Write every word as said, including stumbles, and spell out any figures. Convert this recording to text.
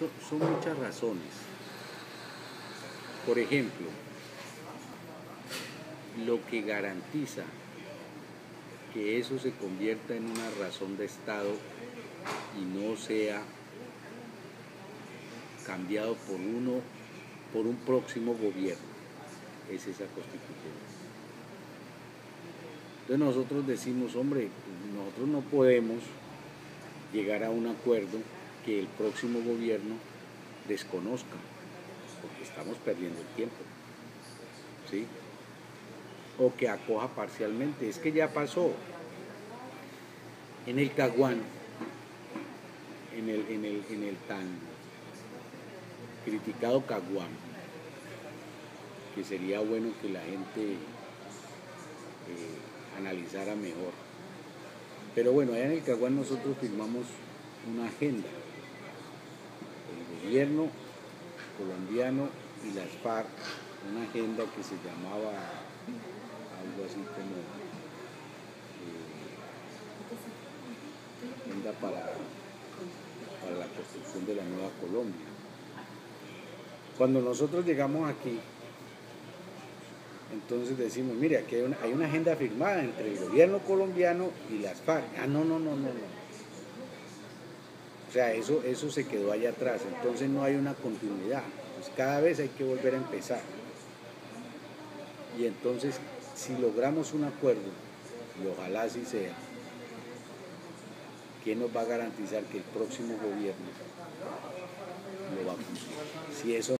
son, son muchas razones. Por ejemplo, lo que garantiza que eso se convierta en una razón de Estado y no sea cambiado por uno, por un próximo gobierno, es esa Constitución. Entonces nosotros decimos, hombre, nosotros no podemos llegar a un acuerdo que el próximo gobierno desconozca, porque estamos perdiendo el tiempo, ¿sí? O que acoja parcialmente, es que ya pasó. En el Caguán, en el, en el, en el tan criticado Caguán, que sería bueno que la gente eh, analizara mejor. Pero bueno, allá en el Caguán nosotros firmamos una agenda. El gobierno colombiano y las FARC, una agenda que se llamaba algo así como eh, agenda para, para la construcción de la nueva Colombia. Cuando nosotros llegamos aquí, entonces decimos, mire, aquí hay una, hay una agenda firmada entre el gobierno colombiano y las FARC. Ah, no, no, no, no, no. O sea, eso, eso se quedó allá atrás, entonces no hay una continuidad. Pues cada vez hay que volver a empezar. Y entonces, si logramos un acuerdo, y ojalá así sea, ¿quién nos va a garantizar que el próximo gobierno lo va a cumplir? Si eso